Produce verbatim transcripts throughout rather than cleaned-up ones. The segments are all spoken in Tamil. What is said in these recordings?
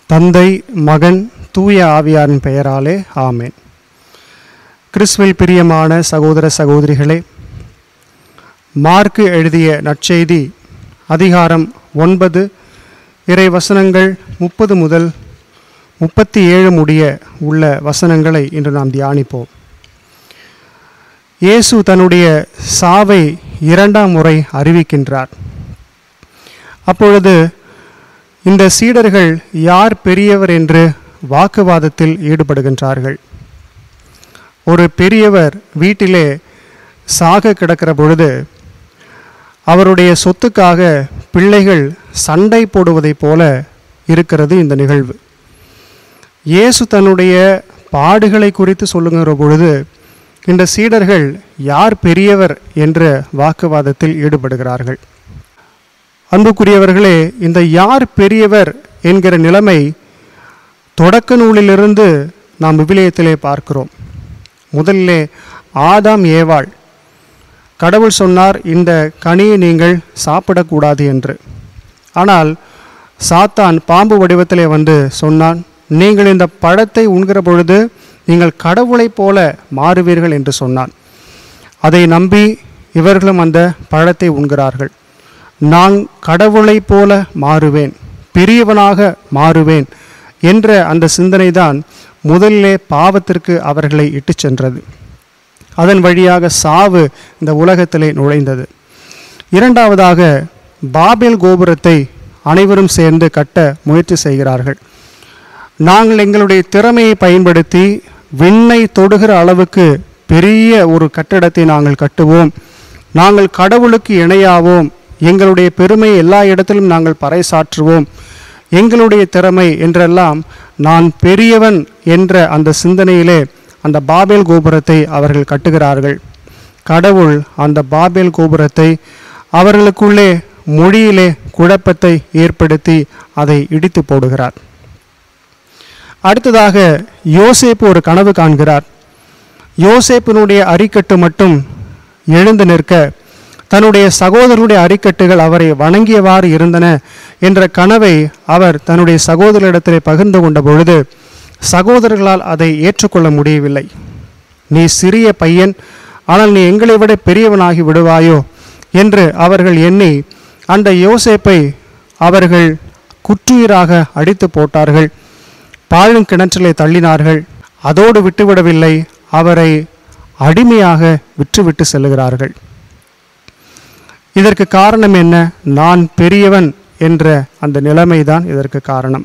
தந்தை, மகன், தூய ஆவியாரின் பெயராலே ஆமேன். கிறிஸ்துவில் பிரியமான சகோதர சகோதரிகளே, மார்க்கு எழுதிய நற்செய்தி அதிகாரம் ஒன்பது, இறை வசனங்கள் முப்பது முதல் முப்பத்தி ஏழு முடிய உள்ள வசனங்களை இன்று நாம் தியானிப்போம். இயேசு தன்னுடைய சாவை இரண்டாம் முறை அறிவிக்கின்றார். அப்பொழுது இந்த சீடர்கள் யார் பெரியவர் என்று வாக்குவாதத்தில் ஈடுபடுகின்றார்கள். ஒரு பெரியவர் வீட்டிலே சாக கிடக்கிற பொழுது அவருடைய சொத்துக்காக பிள்ளைகள் சண்டை போடுவதைப் போல இருக்கிறது இந்த நிகழ்வு. இயேசு தன்னுடைய பாடுகளை குறித்து சொல்லுகிற பொழுது இந்த சீடர்கள் யார் பெரியவர் என்ற வாக்குவாதத்தில் ஈடுபடுகிறார்கள். அன்புக்குரியவர்களே, இந்த யார் பெரியவர் என்கிற நிலைமை தொடக்க நூலிலிருந்து நாம் விவிலியத்திலே பார்க்கிறோம். முதலிலே ஆதாம் ஏவாள், கடவுள் சொன்னார் இந்த கனியை நீங்கள் சாப்பிடக்கூடாது என்று. ஆனால் சாத்தான் பாம்பு வடிவத்திலே வந்து சொன்னான், நீங்கள் இந்த பழத்தை உண்கிற பொழுது நீங்கள் கடவுளைப் போல மாறுவீர்கள் என்று சொன்னான். அதை நம்பி இவர்களும் அந்த பழத்தை உண்கிறார்கள். நான் கடவுளைப் போல மாறுவேன், பெரியவனாக மாறுவேன் என்ற அந்த சிந்தனை தான் முதலிலே பாவத்திற்கு அவர்களை இட்டு சென்றது. அதன் வழியாக சாவு இந்த உலகத்திலே நுழைந்தது. இரண்டாவதாக பாபேல் கோபுரத்தை அனைவரும் சேர்ந்து கட்ட முயற்சி செய்கிறார்கள். நாங்கள் எங்களுடைய திறமையை பயன்படுத்தி விண்ணை தொடுகிற அளவுக்கு பெரிய ஒரு கட்டடத்தை நாங்கள் கட்டுவோம், நாங்கள் கடவுளுக்கு இணையாவோம், எங்களுடைய பெருமை எல்லா இடத்திலும் நாங்கள் பறைசாற்றுவோம், எங்களுடைய திறமை என்றெல்லாம் நான் பெரியவன் என்ற அந்த சிந்தனையிலே அந்த பாபேல் கோபுரத்தை அவர்கள் கட்டுகிறார்கள். கடவுள் அந்த பாபேல் கோபுரத்தை அவர்களுக்குள்ளே மொழியிலே குழப்பத்தை ஏற்படுத்தி அதை இடித்து போடுகிறார். அடுத்ததாக யோசேப்பு ஒரு கனவு காண்கிறார். யோசேப்பினுடைய அரிக்கட்டு மட்டும் எழுந்து நிற்க, தன்னுடைய சகோதரனுடைய அரிக்கட்டுகள் அவரை வணங்கியவாறு இருந்தன என்ற கனவை அவர் தன்னுடைய சகோதரரிடத்திலே பகிர்ந்து கொண்ட பொழுது சகோதரர்களால் அதை ஏற்றுக்கொள்ள முடியவில்லை. நீ சிறிய பையன், ஆனால் நீ எங்களை விட பெரியவனாகி விடுவாயோ என்று அவர்கள் எண்ணி அந்த யோசேப்பை அவர்கள் குற்றுயிராக அடித்து போட்டார்கள், பாழும் கிணற்றிலே தள்ளினார்கள். அதோடு விட்டுவிடவில்லை, அவரை அடிமையாக விற்றுவிட்டு செல்லுகிறார்கள். இதற்கு காரணம் என்ன? நான் பெரியவன் என்ற அந்த நிலைமைதான் இதற்கு காரணம்.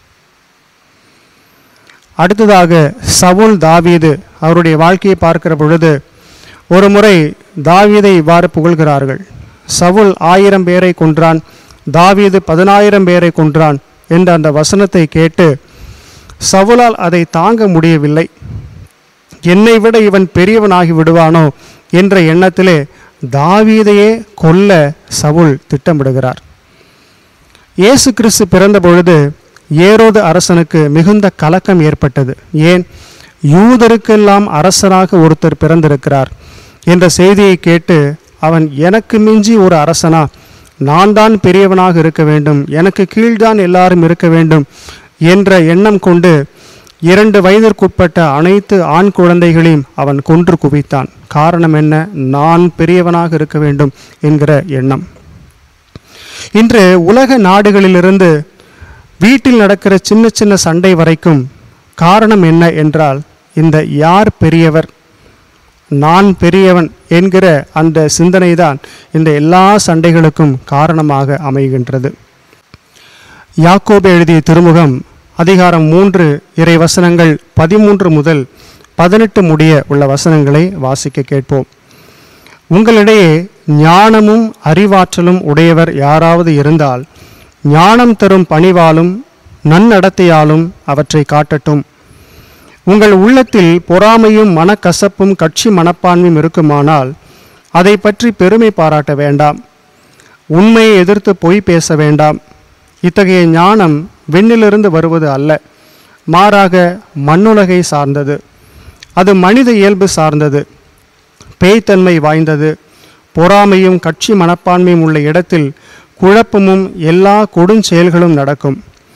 அடுத்ததாக சவுல் தாவீது அவருடைய வாழ்க்கையை பார்க்கிற பொழுது ஒரு முறை தாவீதை இவ்வாறு புகழ்கிறார்கள். சவுல் ஆயிரம் பேரை கொன்றான், தாவீது பதினாயிரம் பேரை கொன்றான் என்ற அந்த வசனத்தை கேட்டு சவுலால் அதை தாங்க முடியவில்லை. என்னை விட இவன் பெரியவனாகி விடுவானோ என்ற எண்ணத்திலே தாவீதையே கொல்ல சவுல் திட்டமிடுகிறார். இயேசு கிறிஸ்து பிறந்த பொழுது ஏரோது அரசனுக்கு மிகுந்த கலக்கம் ஏற்பட்டது. ஏன்? யூதருக்கெல்லாம் அரசராக ஒருத்தர் பிறந்திருக்கிறார் என்ற செய்தியை கேட்டு அவன் எனக்கு மிஞ்சி ஒரு அரசனா, நான் தான் பெரியவனாக இருக்க வேண்டும், எனக்கு கீழ்தான் எல்லாரும் இருக்க வேண்டும் என்ற எண்ணம் கொண்டு இரண்டு வயதிற்குட்பட்ட அனைத்து ஆண் குழந்தைகளையும் அவன் கொன்று குவித்தான். காரணம் என்ன? நான் பெரியவனாக இருக்க வேண்டும் என்கிற எண்ணம். இன்று உலக நாடுகளிலிருந்து வீட்டில் நடக்கிற சின்ன சின்ன சண்டை வரைக்கும் காரணம் என்ன என்றால், இந்த யார் பெரியவர், நான் பெரியவன் என்கிற அந்த சிந்தனை தான் இந்த எல்லா சண்டைகளுக்கும் காரணமாக அமைகின்றது. யாக்கோபு எழுதிய திருமுகம் அதிகாரம் மூன்று, இறை வசனங்கள் பதிமூன்று முதல் பதினெட்டு முடிய உள்ள வசனங்களை வாசிக்க கேட்போம். உங்களிடையே ஞானமும் அறிவாற்றலும் உடையவர் யாராவது இருந்தால் ஞானம் தரும் பணிவாலும் நன்னடத்தையாலும் அவற்றை காட்டட்டும். உங்கள் உள்ளத்தில் பொறாமையும் மனக்கசப்பும் கட்சி மனப்பான்மையும் இருக்குமானால் அதை பற்றி பெருமை பாராட்ட வேண்டாம். உண்மையை எதிர்த்து பொய் பேச வேண்டாம். இத்தகைய ஞானம் விண்ணிலிருந்து வருவது அல்ல, மாறாக மண்ணுலகை சார்ந்தது. அது மனித இயல்பு சார்ந்தது, பேய்த்தன்மை வாய்ந்தது. பொறாமையும் கட்சி மனப்பான்மையும் உள்ள இடத்தில் குழப்பமும் எல்லா கொடுஞ்செயல்களும் நடக்கும்.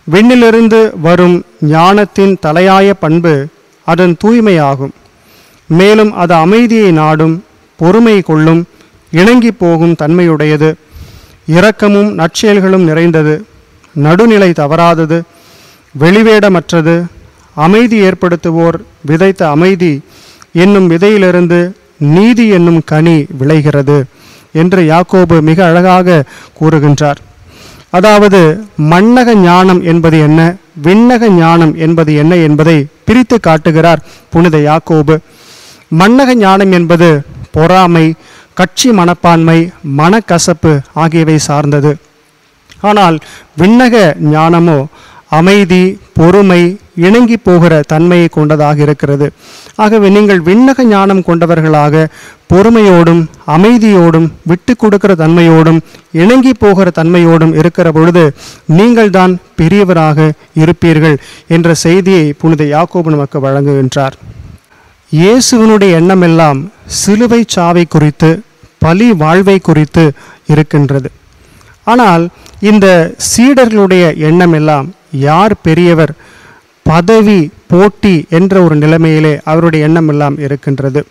விண்ணிலிருந்து வரும் ஞானத்தின் தலையாய பண்பு அதன் தூய்மையாகும். மேலும் அது அமைதியை நாடும், பொறுமை கொள்ளும், இணங்கி போகும் தன்மையுடையது, இரக்கமும் நற்செயல்களும் நிறைந்தது, நடுநிலை தவறாதது, வெளிவேடமற்றது, அமைதி ஏற்படுத்துவோர் விதைத்த அமைதி என்னும் விதையிலிருந்து நீதி என்னும் கனி விளைகிறது என்று யாக்கோபு மிக அழகாக கூறுகின்றார். அதாவது மண்ணக ஞானம் என்பது என்ன, விண்ணக ஞானம் என்பது என்ன என்பதை பிரித்து காட்டுகிறார் புனித யாக்கோபு. மண்ணக ஞானம் என்பது பொறாமை, கட்சி மனப்பான்மை, மனக்கசப்பு ஆகியவை சார்ந்தது. ஆனால் விண்ணக ஞானமோ அமைதி, பொறுமை, இணங்கி போகிற தன்மையை கொண்டதாக இருக்கிறது. ஆகவே நீங்கள் விண்ணக ஞானம் கொண்டவர்களாக பொறுமையோடும் அமைதியோடும் விட்டு கொடுக்கிற தன்மையோடும் இணங்கி போகிற தன்மையோடும் இருக்கிற பொழுது நீங்கள் தான் பெரியவராக இருப்பீர்கள் என்ற செய்தியை புனித யாக்கோபு நமக்கு வழங்குகின்றார். இயேசுவினுடைய எண்ணமெல்லாம் சிலுவை சாவை குறித்து, பலி வாழ்வை குறித்து இருக்கின்றது. ஆனால் இந்த சீடர்களுடைய எண்ணம் எல்லாம் யார் பெரியவர், பதவி, போட்டி என்ற ஒரு நிலைமையிலே அவருடைய எண்ணம் எல்லாம் இருக்கின்றது.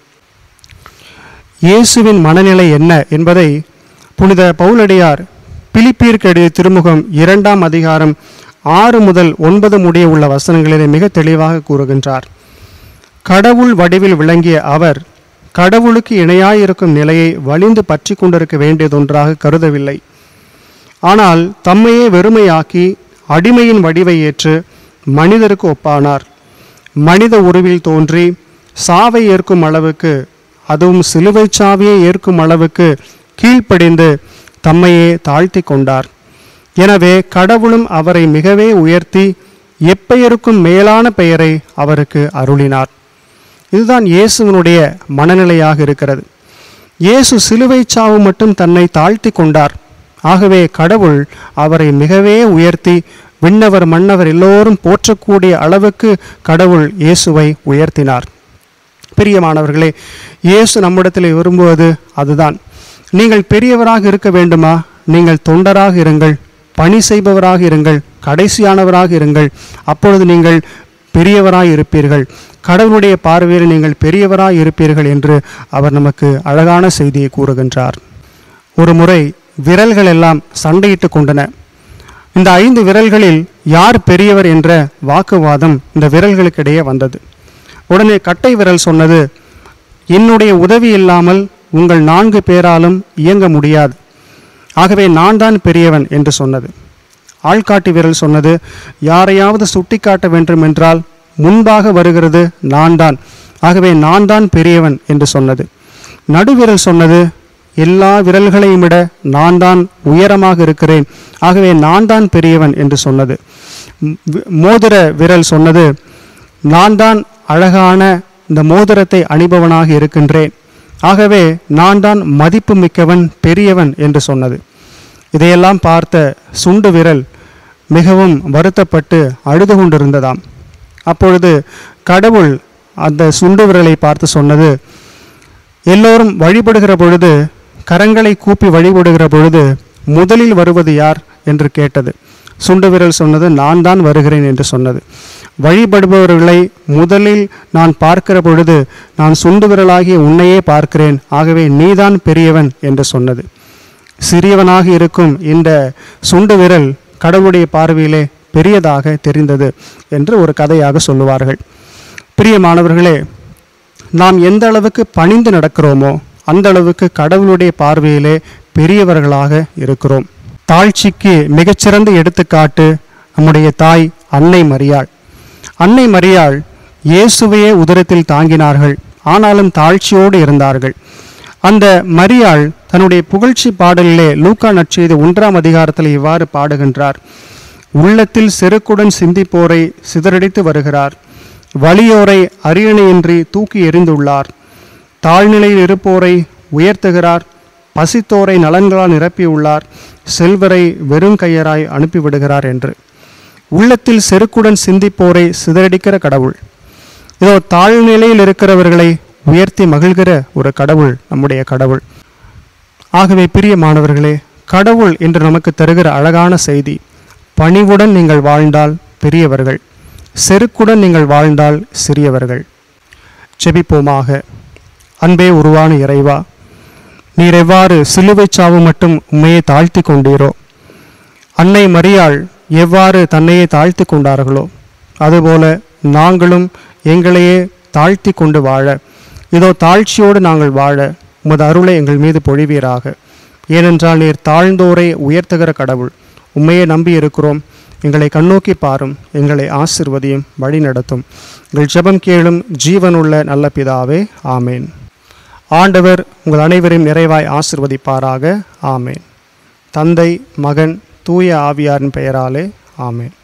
இயேசுவின் மனநிலை என்ன என்பதை புனித பவுலடியார் பிலிப்பியருக்கு எழுதிய திருமுகம் இரண்டாம் அதிகாரம் ஆறு முதல் ஒன்பது முடிய உள்ள வசனங்களிலே மிக தெளிவாக கூறுகின்றார். கடவுள் வடிவில் விளங்கிய அவர் கடவுளுக்கு இணையாயிருக்கும் நிலையை வலிந்து பற்றி கொண்டிருக்க வேண்டியதொன்றாக கருதவில்லை. ஆனால் தம்மையே வெறுமையாக்கி அடிமையின் வடிவை ஏற்று மனிதருக்கு ஒப்பானார். மனித உருவில் தோன்றி சாவை ஏற்கும் அளவுக்கு, அதுவும் சிலுவை சாவியை ஏற்கும் அளவுக்கு கீழ்ப்படிந்து தம்மையே தாழ்த்தி கொண்டார். எனவே கடவுளும் அவரை மிகவே உயர்த்தி எப்பெயருக்கும் மேலான பெயரை அவருக்கு அருளினார். இதுதான் இயேசுவினுடைய மனநிலையாக இருக்கிறது. இயேசு சிலுவை சாவு மட்டும் தன்னை தாழ்த்தி கொண்டார். ஆகவே கடவுள் அவரை மிகவே உயர்த்தி விண்ணவர் மன்னவர் எல்லோரும் போற்றக்கூடிய அளவுக்கு கடவுள் இயேசுவை உயர்த்தினார். பிரியமானவர்களே, இயேசு நம்மிடத்தில் விரும்புவது அதுதான். நீங்கள் பெரியவராக இருக்க வேண்டுமா? நீங்கள் தொண்டராக இருங்கள், பணி செய்பவராக இருங்கள், கடைசியானவராக இருங்கள். அப்பொழுது நீங்கள் பெரியவராய் இருப்பீர்கள், கடவுளுடைய பார்வையில் நீங்கள் பெரியவராய் இருப்பீர்கள் என்று அவர் நமக்கு அழகான செய்தியை கூறுகின்றார். ஒரு முறை விரல்கள் எல்லாம் சண்டையிட்டு கொண்டன. இந்த ஐந்து விரல்களில் யார் பெரியவர் என்ற வாக்குவாதம் இந்த விரல்களுக்கிடையே வந்தது. உடனே கட்டை விரல் சொன்னது, என்னுடைய உதவி இல்லாமல் உங்கள் நான்கு பேராலும் இயங்க முடியாது, ஆகவே நான் தான் பெரியவன் என்று சொன்னது. ஆள்காட்டி விரல் சொன்னது, யாரையாவது சுட்டி காட்ட வேண்டும் என்றால் முன்பாக வருகிறது நான் தான், ஆகவே நான் தான் பெரியவன் என்று சொன்னது. நடுவிரல் சொன்னது, எல்லா விரல்களையும் விட நான் தான் உயரமாக இருக்கிறேன், ஆகவே நான் தான் பெரியவன் என்று சொன்னது. மோதிர விரல் சொன்னது, நான் தான் அழகான இந்த மோதிரத்தை அணிபவனாக இருக்கின்றேன், ஆகவே நான் தான் மதிப்பு மிக்கவன், பெரியவன் என்று சொன்னது. இதையெல்லாம் பார்த்த சுண்டு விரல் மிகவும் வருத்தப்பட்டு அழுது கொண்டிருந்ததாம். அப்பொழுது கடவுள் அந்த சுண்டு விரலை பார்த்து சொன்னது, எல்லோரும் வழிபடுகிற பொழுது, கரங்களை கூப்பி வழிபடுகிற பொழுது முதலில் வருவது யார் என்று கேட்டது. சுண்டு விரல் சொன்னது, நான் தான் வருகிறேன் என்று சொன்னது. வழிபடுபவர்களை முதலில் நான் பார்க்கிற பொழுது நான் சுண்டு விரலாகிய உன்னையே பார்க்கிறேன், ஆகவே நீதான் பெரியவன் என்று சொன்னது. சிறியவனாக இருக்கும் இந்த சுண்டு விரல் கடவுளுடைய பார்வையிலே பெரியதாக தெரிந்தது என்று ஒரு கதையாக சொல்லுவார்கள். பிரியமானவர்களே, நாம் எந்த அளவுக்கு பணிந்து நடக்கிறோமோ அந்த அளவுக்கு கடவுளுடைய பார்வையிலே பெரியவர்களாக இருக்கிறோம். தாழ்ச்சிக்கு மிகச்சிறந்த எடுத்துக்காட்டு நம்முடைய தாய் அன்னை மரியாள். அன்னை மரியாள் இயேசுவையே உதரத்தில் தாங்கினார்கள், ஆனாலும் தாழ்ச்சியோடு இருந்தார்கள். அந்த மரியாள் தன்னுடைய புகழ்ச்சி பாடலிலே லூக்கா நற்செய்தி ஒன்றாம் அதிகாரத்தில் இவ்வாறு பாடுகின்றார். உள்ளத்தில் செருக்குடன் சிந்திப்போரை சிதறடித்து வருகிறார், வலியோரை அரியணையின்றி தூக்கி எறிந்துள்ளார், தாழ்நிலையில் இருப்போரை உயர்த்துகிறார், பசித்தோரை நலன்களால் நிரப்பியுள்ளார், செல்வரை வெறுங்கையராய் அனுப்பிவிடுகிறார் என்று. உள்ளத்தில் செருக்குடன் சிந்திப்போரை சிதறடிக்கிற கடவுள், இதோ தாழ்நிலையில் இருக்கிறவர்களை உயர்த்தி மகிழ்கிற ஒரு கடவுள் நம்முடைய கடவுள். ஆகவே பிரியமானவர்களே, கடவுள் என்று நமக்கு தருகிற அழகான செய்தி, பணிவுடன் நீங்கள் வாழ்ந்தால் பெரியவர்கள், செருக்குடன் நீங்கள் வாழ்ந்தால் சிறியவர்கள். செபிப்போமாக. அன்பே உருவான இறைவா, நீர் எவ்வாறு சிலுவை சாவு மட்டும் உண்மையை தாழ்த்தி கொண்டீரோ, அன்னை மரியாள் எவ்வாறு தன்னையே தாழ்த்தி கொண்டார்களோ, அதுபோல நாங்களும் எங்களையே தாழ்த்தி கொண்டு வாழ, இதோ தாழ்ச்சியோடு நாங்கள் வாழ உமது அருளை எங்கள் மீது பொழிவீராக. ஏனென்றால் நீர் தாழ்ந்தோரை உயர்த்துகிற கடவுள். உண்மையை நம்பி இருக்கிறோம். எங்களை கண்ணோக்கி பாரும், எங்களை ஆசிர்வதியும், வழி நடத்தும். எங்கள் ஜெபம் கேளும் ஜீவனுள்ள நல்ல பிதாவே. ஆமேன். ஆண்டவர் உங்கள் அனைவரையும் நிறைவாய் ஆசிர்வதிப்பாராக. ஆமேன். தந்தை, மகன், தூய ஆவியாரின் பெயராலே. ஆமேன்.